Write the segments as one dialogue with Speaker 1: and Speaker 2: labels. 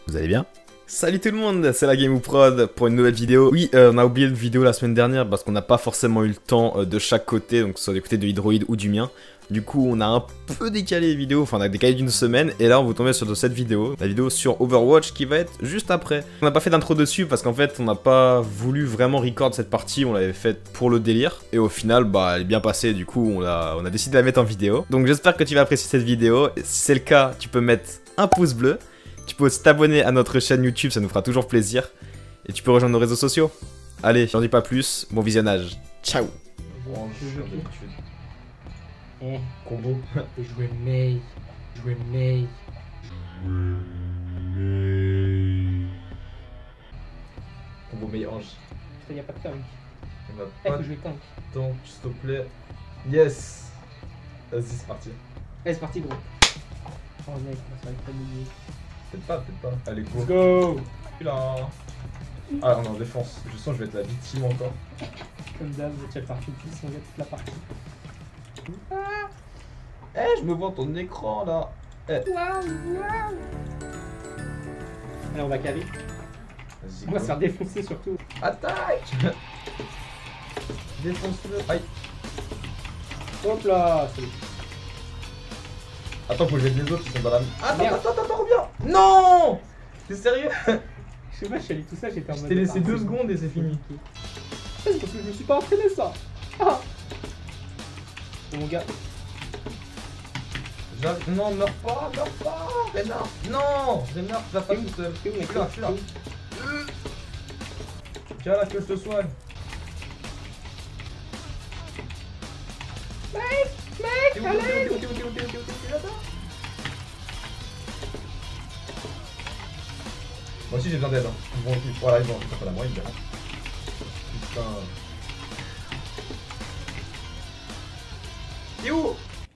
Speaker 1: Vous allez bien? Salut tout le monde, c'est la GameOuProd pour une nouvelle vidéo. Oui, on a oublié une vidéo la semaine dernière parce qu'on n'a pas forcément eu le temps de chaque côté, donc soit du côté de Hydroid ou du mien. Du coup, on a un peu décalé les vidéos, enfin on a décalé d'une semaine, et là on vous tombe sur cette vidéo, la vidéo sur Overwatch qui va être juste après. On n'a pas fait d'intro dessus parce qu'en fait on n'a pas voulu vraiment record cette partie, on l'avait faite pour le délire, et au final bah elle est bien passée, du coup on a décidé de la mettre en vidéo. Donc j'espère que tu vas apprécier cette vidéo, si c'est le cas tu peux mettre un pouce bleu. Tu peux aussi t'abonner à notre chaîne YouTube, ça nous fera toujours plaisir. Et tu peux rejoindre nos réseaux sociaux. Allez, j'en dis pas plus, bon visionnage. Ciao.
Speaker 2: Bon,
Speaker 3: Combo.
Speaker 2: Jouer Mei. Jouer Mei.
Speaker 3: Combo Mei Ange.
Speaker 2: Putain, y'a pas de tank.
Speaker 3: On a
Speaker 2: Eh,
Speaker 3: pas
Speaker 2: faut
Speaker 3: de
Speaker 2: jouer tank.
Speaker 3: temps, s'il te plaît. Yes. Vas-y, c'est parti.
Speaker 2: Allez, c'est parti, gros. Oh mec, ça va être familier.
Speaker 3: Peut-être pas. Allez, go.
Speaker 2: Let's go.
Speaker 3: Là. Ah, on est en défense. Je sens que je vais être la victime encore.
Speaker 2: Comme d'hab, tu vas faire tout pisse, on gagne toute la partie.
Speaker 3: Eh, je me vois ton écran là. Eh.
Speaker 2: Allez, on va caler.
Speaker 3: Vas-y.
Speaker 2: On va se
Speaker 3: go.
Speaker 2: faire défoncer surtout.
Speaker 3: Attaque. Défonce-le. Aïe.
Speaker 2: Hop là, c'est...
Speaker 3: Attends, faut que j'aide les autres qui sont dans la.
Speaker 2: Merde.
Speaker 3: Attends, reviens. Non. T'es sérieux?
Speaker 2: Je sais pas, je suis allé tout ça, j'étais en
Speaker 3: Je
Speaker 2: mode...
Speaker 3: t'ai laissé
Speaker 2: ah,
Speaker 3: 2
Speaker 2: c'est
Speaker 3: secondes et c'est fini.
Speaker 2: C'est parce que je me suis pas entraîné ça. Ah. Oh, mon gars.
Speaker 3: Non, meurs pas, Renard. Non, Renard, tu vas pas tout seul.
Speaker 2: T'es où, mec?
Speaker 3: Je suis là. Tiens là que je te soigne. T'es où,
Speaker 2: allez.
Speaker 3: t'es là-bas. Moi aussi j'ai besoin d'aide. Hein. Bon, voilà, ils vont pas la moi, ils viennent. Putain. T'es où?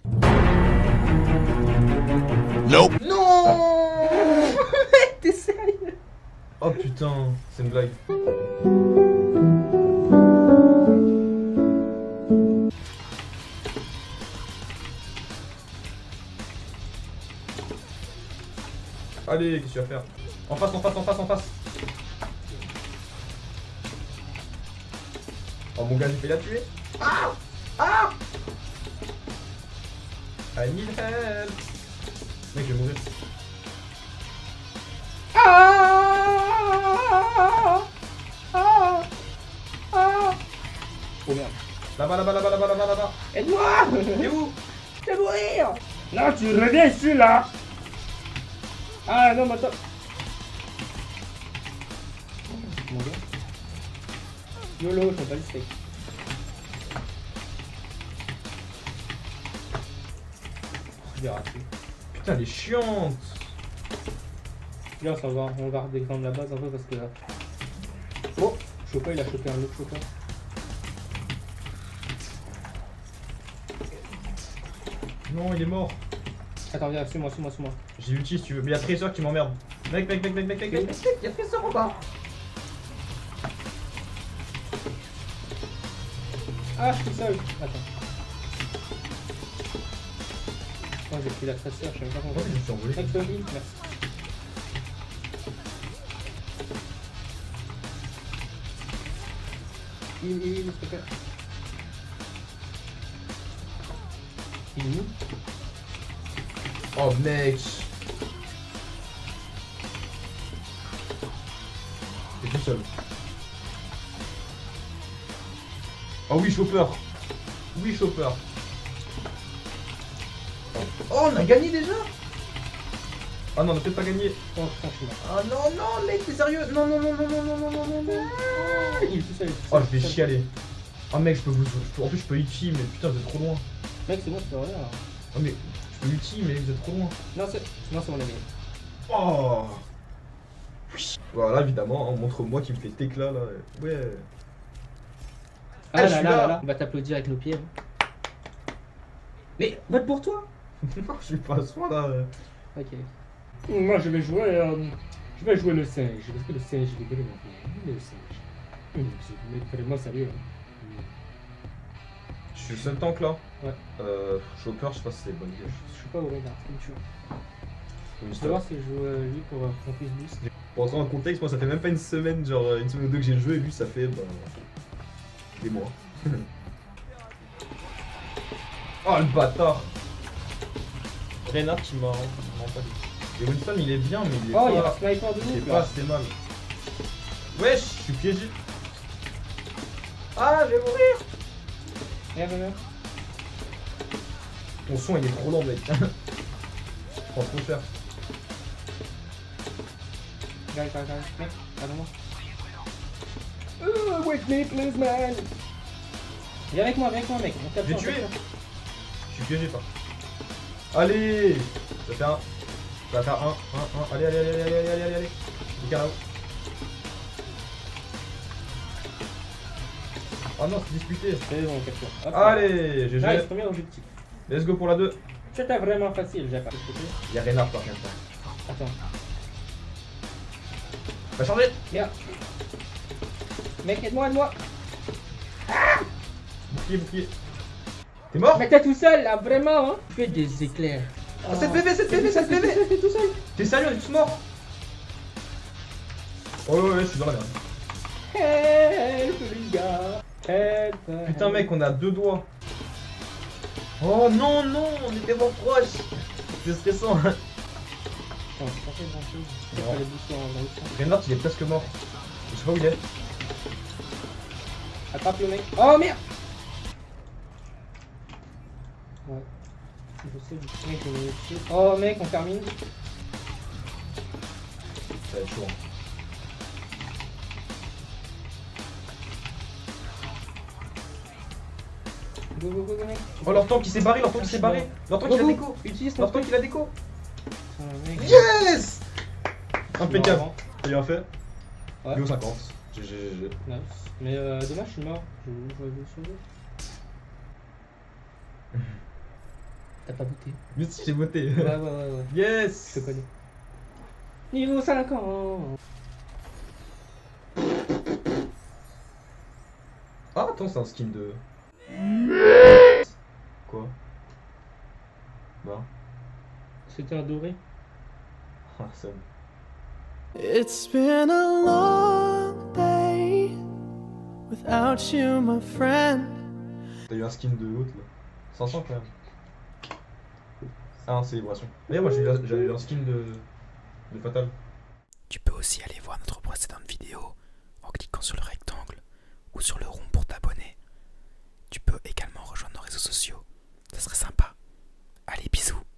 Speaker 1: Nope.
Speaker 3: Non.
Speaker 2: T'es sérieux?
Speaker 3: Oh putain, c'est une blague. Allez, qu'est-ce que tu vas faire? En face. Oh mon gars, j'ai fait la tuer. Ah I need help. Mec, je vais mourir.
Speaker 2: Oh merde.
Speaker 3: Là-bas.
Speaker 2: Aide-moi.
Speaker 3: T'es où?
Speaker 2: Je vais mourir. Non, tu reviens ici là. Ah non, mais attends. Mon gars. YOLO, je fais pas le steak. Je vais rater.
Speaker 3: Putain, elle est chiante.
Speaker 2: Là, on va redescendre la base un peu parce que là. Oh, Chopin, il a chopé un autre Chopin.
Speaker 3: Non, il est mort.
Speaker 2: Attends, viens, suis-moi.
Speaker 3: J'ai ulti si tu veux. Mais y'a Tracer qui m'emmerde. Mec, y'a Tracer en bas.
Speaker 2: Ah, je suis seul. Attends. Oh, j'ai pris la traceur, je sais même pas comment.
Speaker 3: Oh, je me suis envolé.
Speaker 2: Mec, Tommy, merci. Il s'il te plaît. Il est où?
Speaker 3: Oh mec. T'es tout seul. Oh oui, Chopper. Oh, on a gagné déjà. Ah non, on a peut-être pas gagné.
Speaker 2: Oh, putain, je suis mort.
Speaker 3: Ah non, mec, t'es sérieux? Non.
Speaker 2: Il est tout seul.
Speaker 3: Oh, je vais chialer. Oh mec, en plus je peux ulti, mais putain, vous êtes trop loin.
Speaker 2: Mec, c'est bon, tu peux revenir là.
Speaker 3: Oh mais je peux ulti, mais vous êtes trop loin.
Speaker 2: Non, c'est mon ami.
Speaker 3: Oh oui. Voilà, évidemment, hein, montre-moi qui me fait éclat là. Ouais.
Speaker 2: Ah
Speaker 3: je suis
Speaker 2: là
Speaker 3: là.
Speaker 2: là, on va t'applaudir avec nos pieds. Hein. Mais vote pour toi.
Speaker 3: Non, je suis pas à ce point là.
Speaker 2: Ok. Moi, je vais jouer le singe, parce que le singe, il est vraiment bien. Le singe. C'est vraiment sérieux. Hein.
Speaker 3: Je suis le seul tank là.
Speaker 2: Ouais.
Speaker 3: Chopper, je sais pas si c'est une bonne idée.
Speaker 2: Je suis pas au regard, c'est une chose. Je vais voir si je joue lui pour qu'on puisse boost.
Speaker 3: Pour entrer en contexte, moi ça fait même pas une semaine, genre une semaine ou deux que j'ai le jeu et lui ça fait des mois. Oh le bâtard! Reinhardt qui m'a pas dit. Et Winston il est bien mais il est
Speaker 2: Oh,
Speaker 3: pas...
Speaker 2: il y a un sniper de
Speaker 3: il est
Speaker 2: ouf
Speaker 3: pas
Speaker 2: là.
Speaker 3: assez mal. Wesh, je suis piégé. Ah, je vais mourir!
Speaker 2: Merde, merde.
Speaker 3: Ton son il est trop lent mec. Prends trop cher.
Speaker 2: Guys, mec, pardon-moi. Wake me please man. Viens avec moi mec, on tape
Speaker 3: J'ai
Speaker 2: ça,
Speaker 3: tué.
Speaker 2: on tape ça.
Speaker 3: Je suis piégé par. Allez! Ça fait un. Ça va faire un. Allez. Les carreaux. Oh non, c'est disputé.
Speaker 2: C'est bon, on capture. Hop.
Speaker 3: Allez,
Speaker 2: Nice,
Speaker 3: GG.
Speaker 2: premier objectif.
Speaker 3: Let's go pour la 2.
Speaker 2: C'était vraiment facile, j'ai pas.
Speaker 3: Il y a Reinhardt par contre.
Speaker 2: Attends.
Speaker 3: Va changer!
Speaker 2: Viens. Mec, aide-moi.
Speaker 3: Bouclier. T'es mort?
Speaker 2: Mais t'es tout seul là, vraiment, hein. Fais des éclairs.
Speaker 3: Ah, 7 PV.
Speaker 2: T'es tout seul.
Speaker 3: T'es sérieux, on est tous morts? Oh ouais, je suis dans la merde.
Speaker 2: Help les gars. Help.
Speaker 3: Putain mec, on a 2 doigts. Oh non, on était vraiment proche. C'est stressant.
Speaker 2: Attends, j'ai pas fait grand chose. Je
Speaker 3: Non.
Speaker 2: vais les booster en route.
Speaker 3: Reinhardt il est presque mort. Je sais pas où il est.
Speaker 2: Attrape le mec. Oh merde. Ouais. Je sais, mec, je vais me tuer. Oh mec, on termine.
Speaker 3: Ça va être chaud. Hein.
Speaker 2: Go mec.
Speaker 3: Oh leur tank il s'est barré, leur tank il a déco.
Speaker 2: Utilise ton
Speaker 3: Leur tank il a déco.
Speaker 2: Putain, mec.
Speaker 3: Yes! Impeccable.
Speaker 2: Marrant.
Speaker 3: C'est bien fait.
Speaker 2: Ouais.
Speaker 3: Bio 50. GG.
Speaker 2: Nice. Mais dommage, je suis mort. Je vais le sauver. T'as pas goûté?
Speaker 3: Mais si j'ai voté.
Speaker 2: Ouais.
Speaker 3: Yes!
Speaker 2: Je te connais. Niveau 50.
Speaker 3: Ah attends, c'est un skin de... Quoi? Bah.
Speaker 2: C'était un doré.
Speaker 3: Ah ça...
Speaker 4: It's been a long day without you, my friend.
Speaker 3: T'as eu un skin de l'autre là. 500 quand même. Ah non, célébration. D'ailleurs moi j'avais eu un skin de Fatal.
Speaker 4: Tu peux aussi aller voir notre précédente vidéo en cliquant sur le rectangle ou sur le rond pour t'abonner. Tu peux également rejoindre nos réseaux sociaux. Ça serait sympa. Allez, bisous.